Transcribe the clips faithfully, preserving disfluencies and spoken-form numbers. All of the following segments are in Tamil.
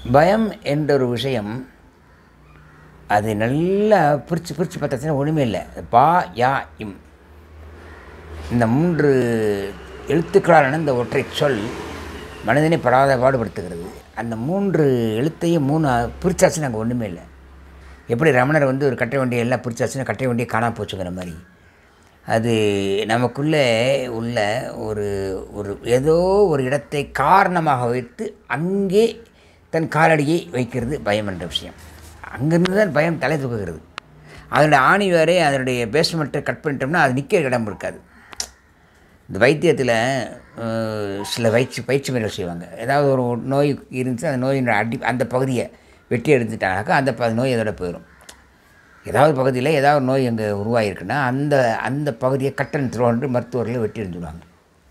பயம் என்ற ஒரு விஷயம் அது நல்லா பிரித்து பிரித்து பார்த்தாச்சுன்னா ஒன்றுமே இல்லை. பா யா இம் இந்த மூன்று எழுத்துக்களான இந்த ஒற்றை சொல் மனிதனை படாத பாடுபடுத்துகிறது. அந்த மூன்று எழுத்தையும் மூணு பிரிச்சாச்சுன்னா அங்கே ஒன்றுமே இல்லை. எப்படி ரமணர் வந்து ஒரு கட்டை வண்டியை எல்லாம் பிரிச்சாச்சுன்னா கட்டை வண்டியை காணாமல் போச்சுங்கிற மாதிரி அது நமக்குள்ளே உள்ள ஒரு ஒரு ஏதோ ஒரு இடத்தை காரணமாக வைத்து அங்கே தன் காலடியை வைக்கிறது பயம் என்ற விஷயம். அங்கேருந்து தான் பயம் தலை தூக்குகிறது. அதனுடைய ஆணி வேறே அதனுடைய பேஸ்மெண்ட்டை கட் பண்ணிட்டோம்னா அது நிற்கிற இடம் இருக்காது. இந்த வைத்தியத்தில் சில பயிற்சி பயிற்சி முறைகள் செய்வாங்க. ஏதாவது ஒரு நோய் இருந்துச்சு, அந்த நோயின் அடி அந்த பகுதியை வெட்டி எடுத்துட்டாங்கனாக்கா அந்த ப நோய் அதோட போயிடும். ஏதாவது பகுதியில் ஏதாவது நோய் அங்கே உருவாகிருக்குன்னா அந்த அந்த பகுதியை கட்டன் த்ரோன்று மருத்துவர்கள் வெட்டி எறிஞ்சுடுவாங்க.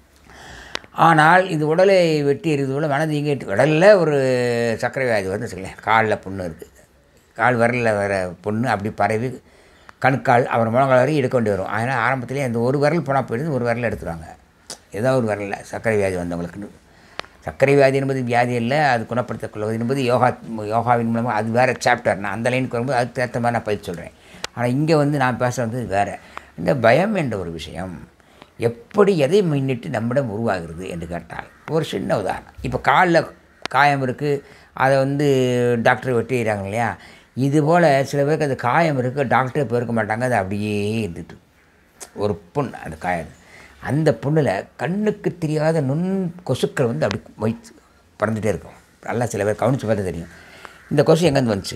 ஆனால் இது உடலை வெட்டி எறிவது போல் மனது இங்கே உடலில் ஒரு சர்க்கரை வியாதி வந்து வச்சுக்கலேன், காலில் புண்ணு இருக்குது, கால் விரலில் வர புண்ணு அப்படி பரவி கணுக்கால் அப்புறம் முழங்கால் வரையும் எடுக்க வேண்டி வரும். அதனால் ஆரம்பத்திலே அந்த ஒரு விரல் போனால் போயிடுது, ஒரு விரல் எடுத்துருவாங்க. ஏதாவது ஒரு விரலில் சர்க்கரை வியாதி வந்தவங்களுக்கு. சர்க்கரை வியாதி என்பது வியாதி இல்லை, அது குணப்படுத்திக் கொள்வது என்பது யோகா யோகாவின் மூலமாக அது வேறு சாப்டர். நான் அந்த லைனுக்கு வரும்போது அதுக்கு ஏற்ற மாதிரி நான் பயிற்சி சொல்கிறேன். ஆனால் இங்கே வந்து நான் பேச வந்தது வேறு. இந்த பயம் என்ற ஒரு விஷயம் எப்படி எதை முன்னிட்டு நம்மிடம் உருவாகிறது என்று கேட்டால் ஒரு சின்ன உதாரணம். இப்போ காலில் காயம் இருக்குது, அதை வந்து டாக்டர் வெட்டிடுறாங்க இல்லையா. இதுபோல் சில பேருக்கு அது காயம் இருக்குது, டாக்டரே போயிருக்க மாட்டாங்க, அது அப்படியே இருந்துட்டு ஒரு புண், அந்த காயம் அந்த புண்ணில் கண்ணுக்கு தெரியாத நுண் கொசுக்கள் வந்து அப்படி மொய்த்து பறந்துகிட்டே இருக்கும். நல்லா சில பேர் கவனித்து பார்த்தா தெரியும். இந்த கொசு எங்கேருந்து வந்துச்சு?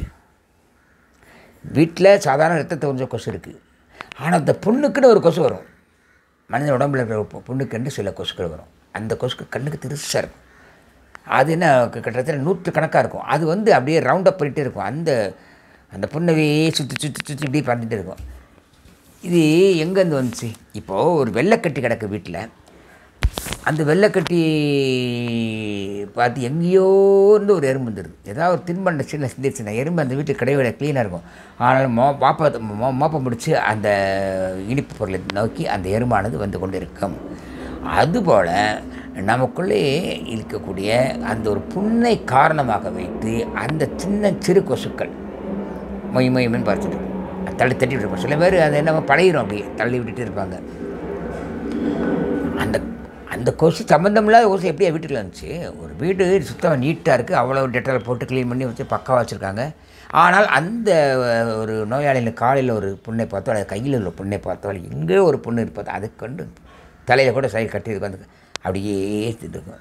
வீட்டில் சாதாரண ரத்தத்தை கொஞ்சம் கொசு இருக்குது, ஆனால் அந்த புண்ணுக்குன்னு ஒரு கொசு வரும். மனித உடம்புல இருக்கிற புண்ணுக்குன்னு சில கொசுக்கள் வரும். அந்த கொசுக்கு கண்ணுக்கு திருசாக இருக்கும். அது என்ன கிட்டத்தட்ட நூற்று கணக்காக இருக்கும். அது வந்து அப்படியே ரவுண்ட் அப் பண்ணிகிட்டே இருக்கும். அந்த அந்த புண்ணவே சுற்றி சுற்றி சுற்றி இப்படியே பறந்துகிட்டே இருக்கும். இது எங்கேருந்து வந்துச்சு? இப்போது ஒரு வெள்ளைக்கட்டி கிடக்கு வீட்டில், அந்த வெள்ளைக்கட்டி பார்த்து எங்கேயோருந்து ஒரு எறும்பு வந்துடுது. ஏதாவது ஒரு தின்பண்ட சின்ன சிந்திச்சுன்னா எறும்பு அந்த வீட்டுக்கு கிடையாது, க்ளீனாக இருக்கும். ஆனால் மோ பாப்பா மோ மோப்பம் முடித்து அந்த இனிப்பு பொருளை நோக்கி அந்த எறும்பானது வந்து கொண்டு இருக்கும். அதுபோல் நமக்குள்ளே இருக்கக்கூடிய அந்த ஒரு புண்ணை காரணமாக வைத்து அந்த சின்ன சிறு கொசுக்கள் மொய் மொய்மன்னு பார்த்துட்டு தள்ளி தட்டி விட்டுருப்போம். சில பேர் அதை என்ன பழகிடும், அப்படியே தள்ளி விட்டுட்டு இருப்பாங்க. அந்த அந்த கொசு சம்மந்தமில்லாத கொசு எப்படியா வீட்டுக்குள்ள இருந்துச்சு? ஒரு வீடு சுத்தமாக நீட்டாக இருக்குது, அவ்வளோ டெட்டால் போட்டு க்ளீன் பண்ணி வச்சு பக்காவாக வச்சுருக்காங்க. ஆனால் அந்த ஒரு நோயாளியில் காலையில் ஒரு புண்ணை பார்த்தோ அல்லது கையில் உள்ள புண்ணை பார்த்தோ எங்கேயோ ஒரு புண்ணு இருப்பது அதை கண்டு தலையில் கூட சரி கட்டியிருக்கும், அந்த அப்படியே இருக்கும்.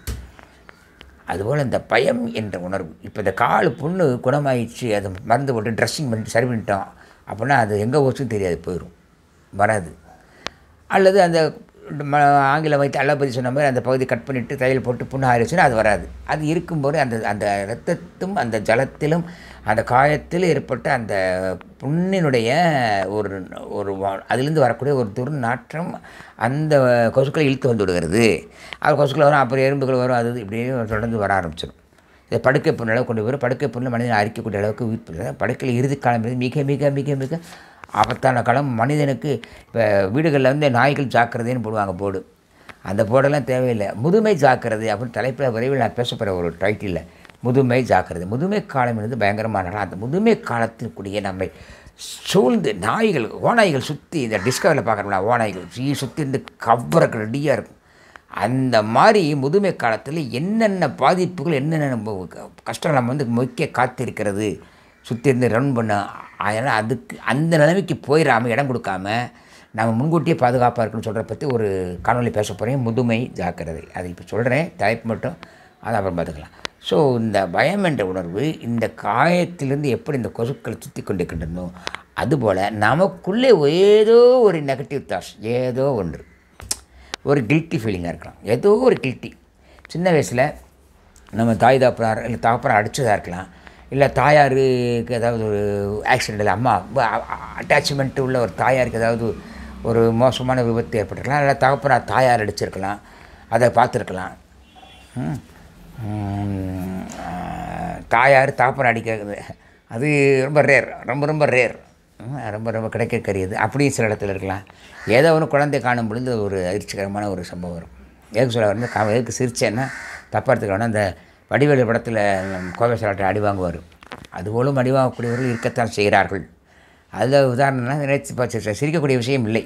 அதுபோல் இந்த பயம் என்ற உணர்வு. இப்போ இந்த கால் புண்ணு குணமாயிடுச்சு, அதை மருந்து போட்டு ட்ரெஸ்ஸிங் பண்ணிட்டு சரி பண்ணிட்டோம் அப்படின்னா அது எங்கே போச்சுன்னு தெரியாது, போயிடும், வராது. அல்லது அந்த ம ஆங்கில வைத்து அலோபதி சொன்ன மாதிரி அந்த பகுதி கட் பண்ணிவிட்டு தையல் போட்டு புண்ணு ஆயிடுச்சுன்னா அது வராது. அது இருக்கும்போது அந்த அந்த இரத்தத்தும் அந்த ஜலத்திலும் அந்த காயத்தில் ஏற்பட்ட அந்த புண்ணினுடைய ஒரு ஒரு அதிலிருந்து வரக்கூடிய ஒரு துர்நாற்றம் அந்த கொசுக்களை இழுத்து வந்து விடுகிறது. அது கொசுக்கள் வரும், அப்புறம் எறும்புகள் வரும், அது இப்படியே தொடர்ந்து வர ஆரம்பிச்சிடும். இதை படுக்கை புண்ணு அளவு கொண்டு வரும். படுக்கை புண்ணில் மனிதனை அரிக்கக்கூடிய அளவுக்கு உயிர் படுக்கையில் இறுதி காலம் மிக மிக மிக மிக ஆபத்தான காலம் மனிதனுக்கு. இப்போ வீடுகளில் வந்து நாய்கள் ஜாக்கிரதைன்னு போடுவாங்க போர்டு, அந்த போர்டெல்லாம் தேவையில்லை. முதுமை ஜாக்கிரதை அப்படின்னு தலைப்பில் விரைவில் நான் பேசப்படுற ஒரு டைட்டிலில் முதுமை ஜாக்கிரதை. முதுமை காலம் என்பது பயங்கரமான அந்த முதுமை காலத்திற்குரிய நம்மை சூழ்ந்து நாய்கள் ஓநாய்கள் சுற்றி இந்த டிஸ்கவரியில் பார்க்குறோம்னா ஓநாய்கள் சீ சுற்றி இருந்து கவ்வறக்கு ரெடியாக இருக்கும். அந்த மாதிரி முதுமை காலத்தில் என்னென்ன பாதிப்புகள் என்னென்ன கஷ்டம் நம்ம வந்து முக்கிய காத்திருக்கிறது சுற்றி இருந்து ரன் பண்ண. அதனால் அதுக்கு அந்த நிலைமைக்கு போயிடாமல் இடம் கொடுக்காம நம்ம முன்கூட்டியே பாதுகாப்பாக இருக்குன்னு சொல்கிற பற்றி ஒரு காணொலி பேச போகிறேன். முதுமை ஜாக்கிரதை, அதை இப்போ சொல்கிறேன், தலைப்பு மட்டும், அதை அப்புறம் பார்த்துக்கலாம். ஸோ இந்த பயம் என்ற உணர்வு இந்த காயத்திலிருந்து எப்படி இந்த கொசுக்களை சுற்றி கொண்டிருக்கின்றனோ அதுபோல் நமக்குள்ளே ஏதோ ஒரு நெகட்டிவ் தாட்ஸ், ஏதோ ஒன்று ஒரு கில்ட்டி ஃபீலிங்காக இருக்கலாம். ஏதோ ஒரு கில்ட்டி. சின்ன வயசில் நம்ம தாய் தாப்பனார் இல்லை தாப்பனார் அடித்ததாக இருக்கலாம், இல்லை தாயாருக்கு ஏதாவது ஒரு ஆக்சிடெண்ட், இல்லை அம்மா அட்டாச்மெண்ட்டு உள்ள ஒரு தாயாருக்கு ஏதாவது ஒரு மோசமான விபத்து ஏற்பட்டிருக்கலாம், இல்லை தகப்பனார் தாயார் அடிச்சிருக்கலாம், அதை பார்த்துருக்கலாம். தாயார் தாப்பனார் அடிக்கிறது அது ரொம்ப ரேர், ரொம்ப ரொம்ப ரேர், ரொம்ப ரொம்ப கிடைக்கக்கூடியது. அப்படியும் சில இடத்துல இருக்கலாம். ஏதோ ஒன்று குழந்தை காணும் பொழுது ஒரு அதிர்ச்சிகரமான ஒரு சம்பவம் வரும். எதுக்கு சொல்ல வந்து கா எதுக்கு சிரிச்சேன்னா தப்பாக எடுத்துக்கணும்னா அந்த வடிவேலு படத்தில் கோவை சாலாட்டை அடி வாங்குவார். அதுபோலும் அடி வாங்கக்கூடியவர்கள் இருக்கத்தான் செய்கிறார்கள். அதில் உதாரணம்னா நினைத்து பார்த்து சிரிக்கக்கூடிய விஷயம் இல்லை.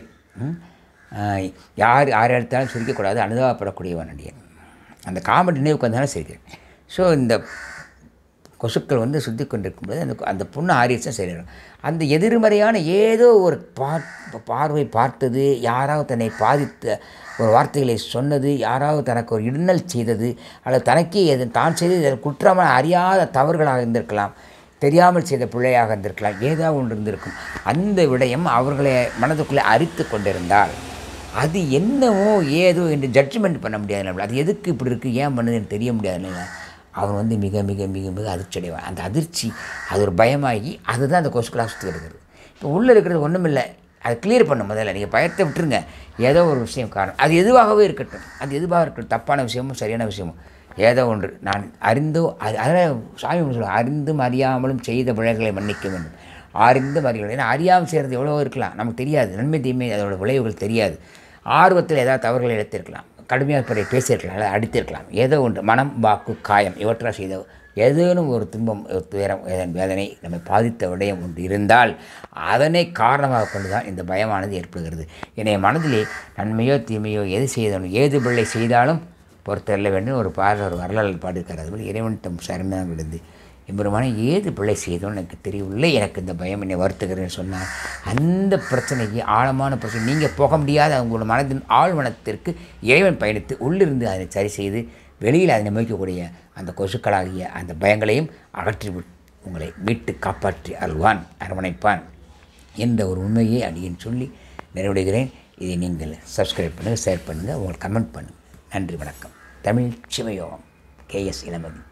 யார் யார் எடுத்தாலும் சிரிக்கக்கூடாது, அனுதாபப்படக்கூடியவன் அடியன். அந்த காமெடி நினைவுக்கு வந்தாலும் சிரிக்கிறேன். ஸோ இந்த கொசுக்கள் வந்து சுற்றி கொண்டிருக்கும்போது அந்த அந்த புண்ணு ஆரியஸும் சரியாகும். அந்த எதிர்மறையான ஏதோ ஒரு பார்வை பார்த்தது, யாராவது தன்னை பாதித்த ஒரு வார்த்தைகளை சொன்னது, யாராவது தனக்கு ஒரு இன்னல் செய்தது, அல்லது தனக்கே எது தான் செய்தது குற்றமாக அறியாத தவறுகளாக இருந்திருக்கலாம், தெரியாமல் செய்த பிள்ளையாக இருந்திருக்கலாம், ஏதாவது ஒன்று இருந்திருக்கும். அந்த விடயம் அவர்களை மனதுக்குள்ளே அரித்து கொண்டிருந்தால் அது என்னவோ ஏதோ என்று ஜட்ஜ்மெண்ட் பண்ண முடியாது. அது எதுக்கு இப்படி இருக்குது, ஏன் பண்ணுதுன்னு தெரிய முடியாது. அவன் வந்து மிக மிக மிக மிக அதிர்ச்சி அடைவான். அந்த அதிர்ச்சி அது ஒரு பயமாகி அதுதான் அந்த கொசுக்களாக சுற்றி எடுக்கிறது. இப்போ உள்ளே இருக்கிறது ஒன்றும் இல்லை, அதை கிளியர் பண்ண முதல்ல. நீங்கள் பயத்தை விட்டுருங்க, ஏதோ ஒரு விஷயம் காரணம், அது எதுவாகவே இருக்கட்டும், அது எதுவாக இருக்கட்டும், தப்பான விஷயமும் சரியான விஷயமும் ஏதோ ஒன்று நான் அறிந்தோ அது அதில் சாமி சொல்லுவோம், அறிந்தும் அறியாமலும் செய்த பிழைகளை மன்னிக்க வேண்டும். அறிந்தும் அறியலாம். ஏன்னா அறியாமல் செய்கிறது எவ்வளோ இருக்கலாம், நமக்கு தெரியாது. நன்மை தீமை அதோட விளைவுகள் தெரியாது. ஆர்வத்தில் ஏதாவது தவறுகளை எடுத்திருக்கலாம், கடுமையாக பிறகு பேசியிருக்கலாம், அல்லது அடித்திருக்கலாம், ஏதோ ஒன்று மனம் வாக்கு காயம் இவற்றாக செய்த ஏதேனும் ஒரு துன்பம் துயரம் வேதனை நம்மை பாதித்த விடயம் ஒன்று இருந்தால் அதனை காரணமாக கொண்டு தான் இந்த பயமானது ஏற்படுகிறது. என்னைய மனதிலே நன்மையோ தீமையோ எது செய்தாலும் ஏது பிள்ளை செய்தாலும் பொறுத்தல்ல வேண்டும் ஒரு பாட ஒரு வரலாறு பாடிருக்கார். அதுபோல் இறைவன் தம் சரணம் விழுந்து எம்பெருமானே ஏது பிள்ளை செய்தோன்னு எனக்கு தெரியவில்லை, எனக்கு இந்த பயம் என்னை வருத்துகிறேன்னு சொன்னார். அந்த பிரச்சனைக்கு ஆழமான பிரச்சனை நீங்கள் போக முடியாத அவங்களோட மனதின் ஆழ்மனத்திற்கு இறைவன் பயணித்து உள்ளிருந்து அதை சரி செய்து வெளியில் அதனை நோக்கக்கூடிய அந்த கொசுக்களாகிய அந்த பயங்களையும் அகற்றி உங்களை மீட்டு காப்பாற்றி அருள்வான் அரவணைப்பான் என்ற ஒரு உண்மையை அடியேன் சொல்லி நிறைவடைகிறேன். இதை நீங்கள் சப்ஸ்கிரைப் பண்ணுங்கள், ஷேர் பண்ணுங்கள், உங்களுக்கு கமெண்ட் பண்ணுங்கள். நன்றி, வணக்கம். தமிழ் சிவயோகம். K S Ilamathi.